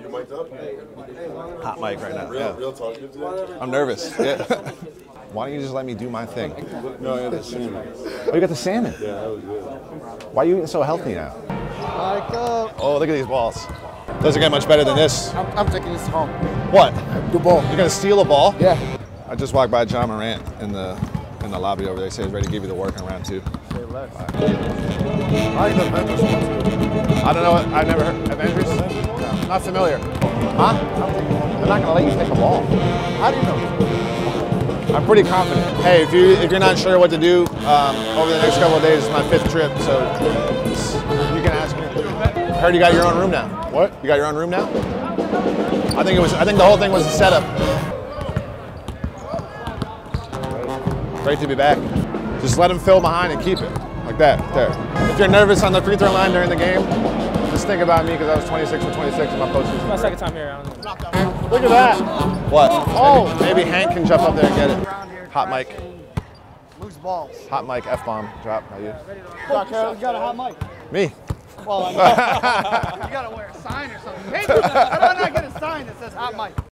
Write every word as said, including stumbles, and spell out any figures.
mic'd up? Hot mic right now. Real, Yeah. real talkative today? I'm nervous. Yeah. Why don't you just let me do my thing? No, I got the salmon. Oh, you got the salmon? Yeah, that was good. Why are you eating so healthy now? Like, uh, Oh, look at these balls. Doesn't get much better than this. I'm, I'm taking this home. What? The ball. You're gonna steal a ball? Yeah. I just walked by John Morant in the in the lobby over there. He said he's ready to give you the work on round two. Say less. I like the Avengers one. I don't know what, I've never heard. Avengers? No, not familiar. Huh? They're not gonna let you take a ball. How do you know? I'm pretty confident. Hey, if you if you're not sure what to do um, over the next couple of days, it's my fifth trip, so you can ask me. I heard you got your own room now. What? You got your own room now? I think it was. I think the whole thing was a setup. Great to be back. Just let him fill behind and keep it like that. There. If you're nervous on the free throw line during the game, just think about me because I was twenty-six for twenty-six in my postseason. My second time here. I don't know. Look at that. What? Oh, maybe, maybe Hank can jump up there and get it. Hot mic. Loose balls. Hot mic. F bomb. Drop. How you? You got a hot mic. Me. Well, I know. You gotta wear a sign or something. Hey, how do I not get a sign that says hot mic?